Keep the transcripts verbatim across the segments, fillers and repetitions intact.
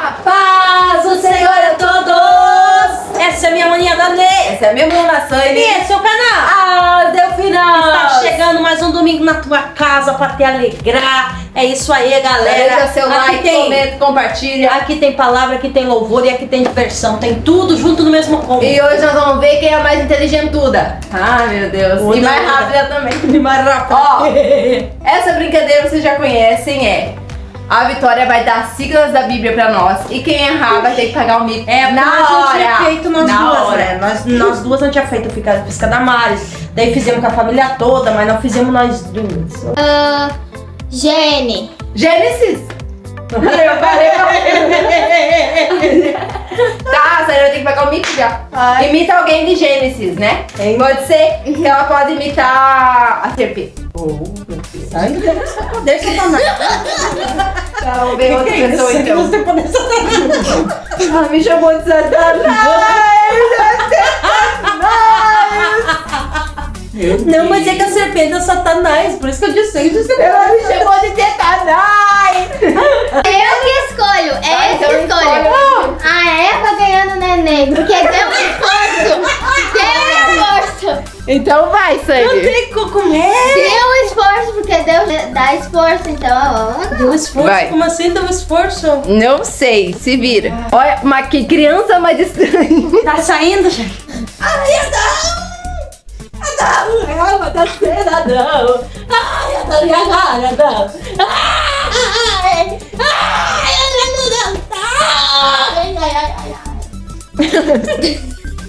A paz do Senhor a todos! Essa é a minha maninha da Ney. Essa é a minha nação. E esse é o canal. Ah, deu final. Está chegando mais um domingo na tua casa pra te alegrar. É isso aí, galera. Deixa seu aqui like, tem, comenta, compartilha. Aqui tem palavra, aqui tem louvor e aqui tem diversão. Tem tudo junto no mesmo combo. E hoje nós vamos ver quem é a mais inteligentuda. Ai, meu Deus. Toda e mais vida. rápida também. E mais rápida. Ó, essa brincadeira vocês já conhecem, é... A Vitória vai dar siglas da Bíblia pra nós. E quem errar vai ter que pagar o mico É, na na hora. A gente hora. tinha feito nós na duas, hora. né? Nós, nós duas não tinha feito a Pisca da Maris. Daí fizemos com a família toda, mas não fizemos nós duas. Uh, Gene. Gênesis. Eu parei pra... Tá, Sarah vai ter que pagar o mico já. Ai. Imita alguém de Gênesis, né? Hein? Pode ser que ela pode imitar a serpente. Oh, meu Deus. Ai, não tem esse poder, Satanás. Tá, vamos ver outra Que que é pessoa isso? então. Você tem poder, Satanás. Ela me chamou de Satanás. Não, mas é que a serpente é Satanás, por isso que eu disse isso. Ela me chamou de Satanás. Eu que escolho. É Ah, esse então que escolho. escolhe. A Eva ganhando o neném. Porque deu um esforço. Deu um esforço. Então vai, Não Sandy. tem como comer. Deu um esforço. Porque Deus dá esforço. Então, ó. Deu esforço? Vai. Como assim deu esforço? Não sei, se vira. Olha, mas que criança mais estranha. Tá saindo, gente? Ai, Adão! Adão! Ela tá sendo Adão! Ai, Adão, e agora, Adão? Ai! Ai, Adão! Ai, ai, ai, ai!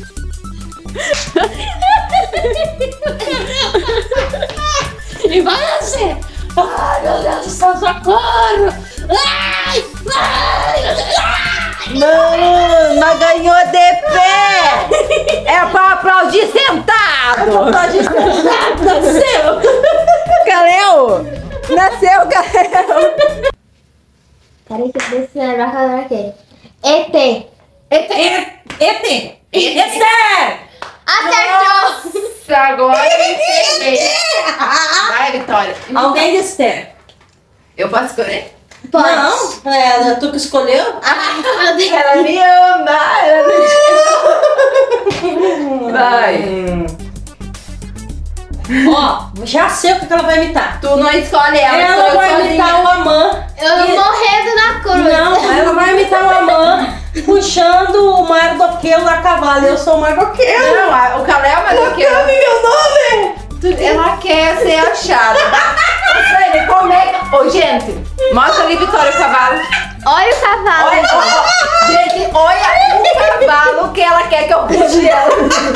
E vai assim! Ai, meu Deus do céu, socorro! Ai! Ai, meu Deus! Ai! Não, mas ganhou de pé. É pra aplaudir sentado. Pode estar, nasceu! Galéu, nasceu, Galéu. Peraí que eu desse lembrar qual era aquele. E T. E T! Esther! Acertou! Nossa, agora eu entendi. Vai, Vitória. Alguém de Esther? Eu posso escolher? Pode. Não, é tu que escolheu? Ah, meu Deus. Ela me ama. Ela me... Vai. Ó, já sei o que ela vai imitar. Tu não escolhe ela. Ela escolhe vai sozinha. imitar o Amã. Eu E- morrendo na cruz. Não, ela vai imitar o Amã puxando o Mardoqueu da cavalo. Eu sou o Mardoqueu. Não, a- o Galéu, mas o que? meu nome? Ela quer ser achada. Sério, como é que... Ô, gente, mostra ali, Vitória, o cavalo. Olha o cavalo. Olha, ó, ó. Gente, olha o cavalo que ela quer que eu puxe ela.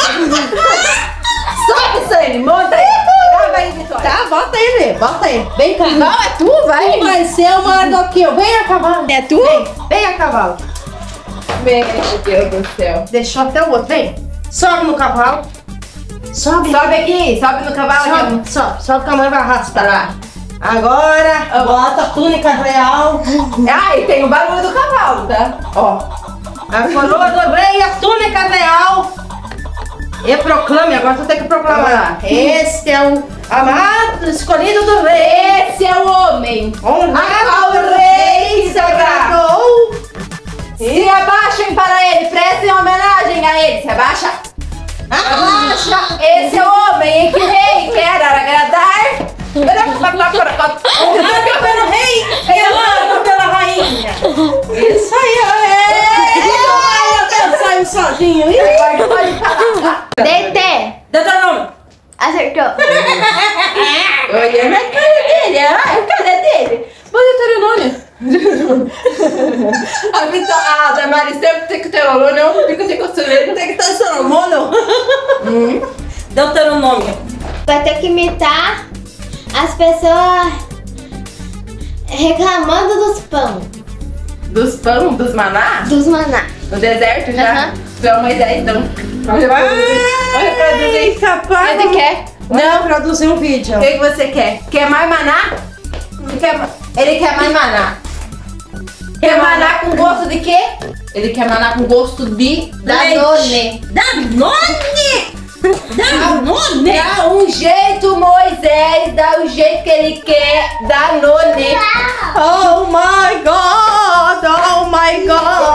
Sobe, Sandy, monta aí. Grava aí, Vitória. Tá, bota aí, bota aí. Vem cá. Não, é tu, vai. Tu vai ser o Mardoqueu. Vem a cavalo. É tu? Vem, vem a cavalo. Meu Deus do céu. Deixou até o outro. Vem. Sobe no cavalo. Sobe. Sobe aqui, sobe no cavalo. Sobe, sobe, sobe que a mãe vai arrastar. Tá. Agora, bota a túnica real, Ah, e tem o barulho do cavalo, tá? Ó. a coroa do rei e a túnica real. E proclame, agora tu tem que proclamar. Este é o amado, escolhido do rei. Esse é o homem. Honrado Ao rei sagrado. agradou. Se abaixem para ele, prestem homenagem a ele. Se abaixa. Abaixa. Esse é o homem em que o rei quer agradar. Honrado pelo rei e amado pela rainha. Isso aí, é. Ai, eu até saio sozinho. Ih. Pode, pode parar. D T. Deuteronômio. Acertou. Olha na cara dele. Ai, cadê dele? Mas Deuteronômio. A Vitória, a Damaris sempre tem que ter o olho, não fica sem costureiro. Tem que estar Solomônio. Deuteronômio. Vai ter que imitar as pessoas reclamando dos pão. Dos pão, dos maná? Dos maná. No deserto já? Aham. Tu é Moisés, então. Olha pra Olha pra Ai, capaz. Ele quer? Não, produzir um vídeo. O que, que você quer? Quer mais maná? Ele quer, ma- ele quer mais maná. Quer maná com gosto de quê? Ele quer maná com gosto de Danone. Danone! Danone! Dá um jeito, Moisés. Dá o jeito que ele quer. Danone. Oh my God! Oh my God!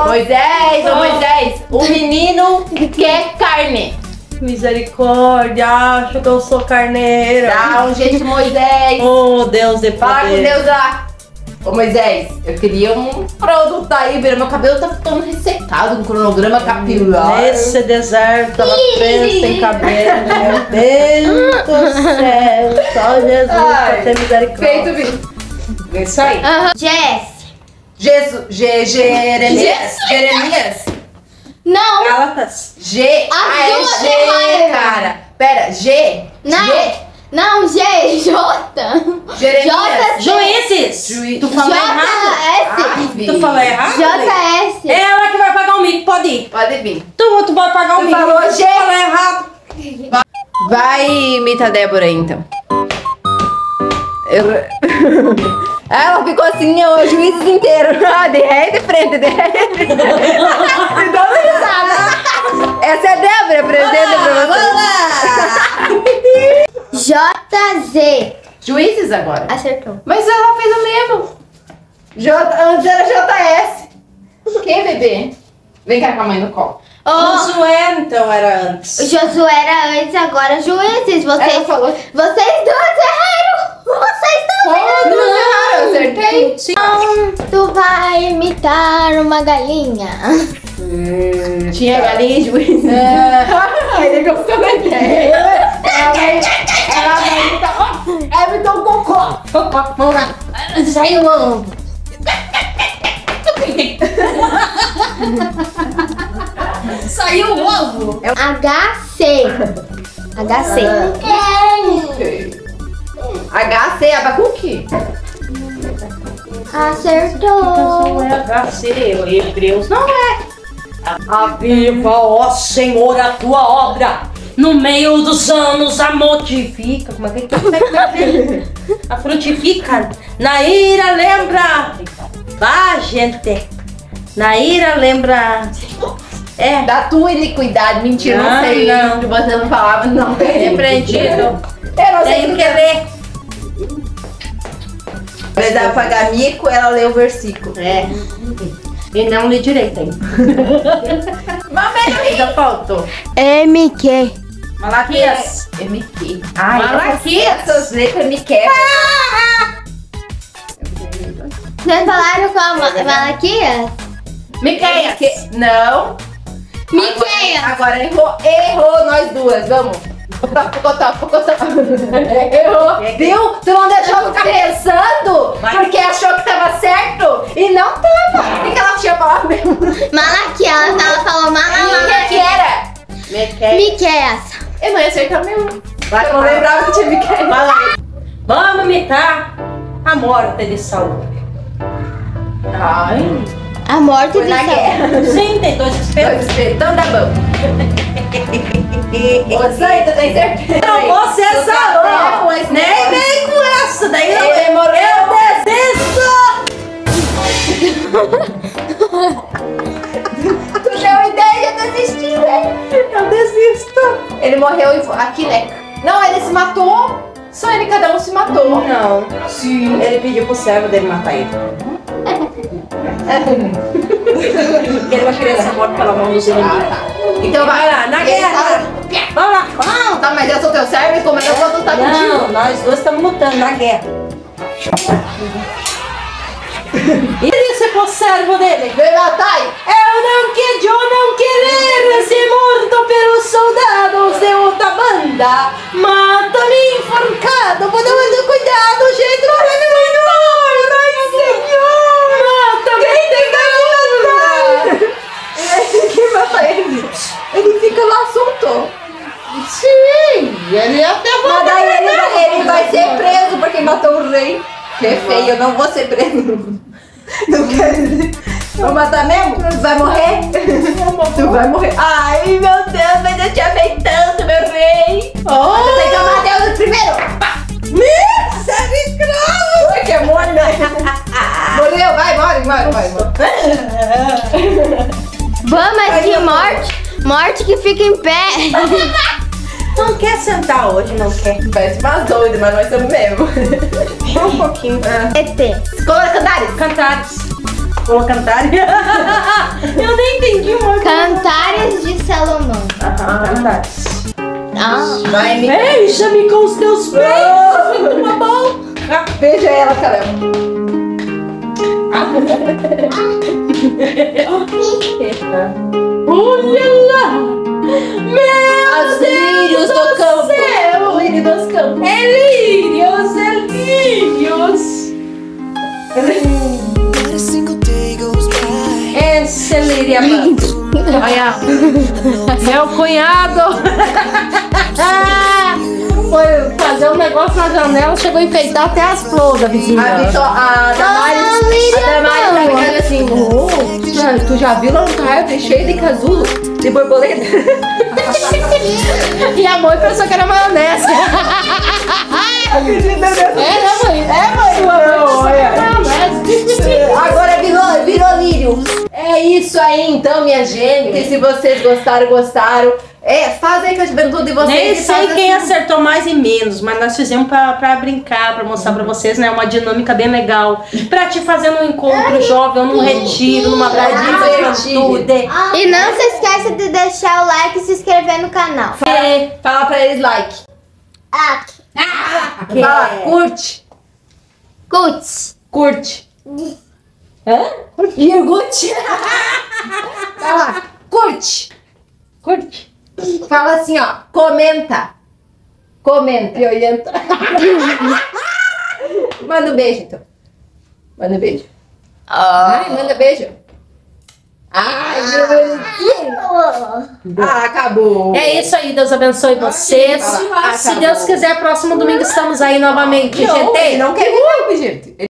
Moisés, ô Moisés, o menino quer carne. Misericórdia, acho que eu sou carneira. Dá um jeito, Moisés. Oh, Deus de Fala com poder. Deus lá. Ô Moisés, eu queria um produto aí, meu cabelo tá ficando ressecado, um cronograma capilar. Nesse deserto, ela pensa em cabelo. Meu Deus do céu. Só Jesus pra ter misericórdia. Feito, Vitor. É isso aí. Aham. Jess. Jesus, Ge, Jeremias, Jeremias. Não. Gálatas. G, As ah, é duas G, erraram. cara. Pera, G, Não. G, Não, G. J. Jeremias. Juízes. Juiz. Tu falou errado. Ai, J S. Tu falou errado? J S. Ela que vai pagar o mico, pode ir. Pode vir. Tu, tu vai pagar o Tu mico. falou Tu G. falou errado. Vai, imita a Débora aí, então. Eu... Ela ficou assim, o juízes inteiro. Ah, de ré e de frente, de ré. Me dá uma risada. Essa é a Débora, apresenta pra você. J Z. Juízes agora. Acertou. Mas ela fez o mesmo. J... Antes era J S. Quem, bebê? Vem cá com a mãe no colo. Oh, Josué, então, era antes. Josué era antes, agora juízes. Ela Vocês, falou. vocês dois erraram. Vocês dois Todos erraram, eu acertei. Sim. erraram. Tu vai imitar uma galinha. Tinha galinha de juiz. Ele gostou da ideia. Ela vai. Ela vai imitar. Ó, ela imitou um cocô. Vamos lá. Saiu o ovo. Saiu o ovo. H C. H C. H C, abacuque. Acertou. Não é H C, Hebreus não é. Aviva, ó Senhor, a tua obra. No meio dos anos a mortifica. Como é que é? A frutifica. Na ira lembra. Vá, gente. Na ira lembra. É. Da tua iniquidade. Mentira, não, Não, sei. não. Se você não falava, não. Repreendido. Eu não sei Tenho o que ler. Mas dá pra pagar mico, ela lê o versículo. É. E não li direito ainda. Mamãe, Ainda faltou. M Q. Malaquias. M Q. Ai, Malaquias. Essas letras me quebram. Vocês falaram com a Malaquias? Miqueias. Não. Miqueias. Agora errou, errou nós duas, vamos. Pocotó, pocotó. Errou. Viu? Tu não deixou eu ficar pensando Vai. porque achou que tava certo e não tava. O que, que ela tinha falado mesmo? Malaquias. Ela falou O que, Malaquias. que era? Miqueias. Eu não ia acertar mesmo. Vai, Eu não vai. lembrava que tinha Miqueias. Fala aí. Vamos imitar a morte de Saul. Ai, A morte foi de na Saul. guerra. Sim, tem dois espelhos. Dois espelhos, então dá bom. Você ainda tem certeza? Não, você é Do Saul. café com esse Nem negócio. vem com essa. Daí eu, Ele morreu. eu desisto. Tu deu ideia, eu desisti, velho. Eu desisto. Ele morreu em... aqui, né? Não, ele se matou. Só ele, cada um se matou. Não. Sim. Ele pediu pro servo dele matar ele. Porque ele vai querer ser morto pela mão dos inimigos. Então vai lá, na Ele guerra. fala- Vamos lá, vamos. Tá, mas eu sou teu servo e como eu vou lutar Não, contigo? nós dois estamos lutando na guerra. E ele ser pro servo dele? Vem matar. Eu não quero, eu não querer ser morto pelos soldados de outra banda. Mata-me enforcado, pode ter cuidado, gente. Senhor, ai, Senhor, mata-me. Quem tem que Quem mata ele? Ele fica lá solto. Sim, ele até Mas daí ele vai, ele vai ser preso porque matou o rei. Que feio, eu não vou ser preso. Não quero. Vou matar mesmo? Tu vai morrer? Tu vai morrer. Ai, meu Deus, mas eu te amei tanto, meu rei. Oh, Você tem que amar Deus primeiro. Pá. misericórdia. Ai, que amor, né? Morreu, vai, morre, morre, morre. morre. Vamos, mas que morte. Morte que fica em pé. Não quer sentar hoje, não quer. Parece umas doidas, mas nós somos mesmo. Só um pouquinho. E T. Escola Cantares. Cantares. Vou cantar. Eu saudades. Ah. Vai me... Beija-me com os teus beijos, muito bom. Beija ela, caramba. Olha lá, meus Os lírios do campo. céu. O lírio dos campos. É lírios, é lírios. Not a single day goes by. Esse é lírio. Olha, meu cunhado foi fazer um negócio na janela, chegou a enfeitar até as flores da vizinha. A Vitor, a Damares, Ah, lírio a Damares tá não. ligada assim, oh, tu já- tu já viu lá no carro cheio de casulo, de borboleta? E a mãe pensou que era maionese. É, né, mãe? É, mãe, não, olha. Agora virou, virou lírio. É isso aí então, minha gente. Se vocês gostaram, gostaram. É, faz aí com a juventude de vocês. Nem e sei faz quem assim. acertou mais e menos, mas nós fizemos pra, pra brincar, pra mostrar pra vocês, né? Uma dinâmica bem legal. Pra te fazer num encontro jovem, ou num retiro, numa Pra praia de divertir. juventude. E não se esqueça de deixar o like e se inscrever no canal. Fala, fala pra eles like. Ah, Fala, curte. curte. Curte. Hã? Irgute. Fala, curte. Curte. Fala assim, ó, comenta. Comenta. Piolenta. Manda um beijo, então. Manda um beijo. Ah. Ai, manda beijo. Ai, meu bonitinho. Ah, acabou. É isso aí, Deus abençoe vocês. Ah, Se acabou. Deus quiser, próximo domingo estamos aí novamente, Não, gente. ele não quer vir, gente.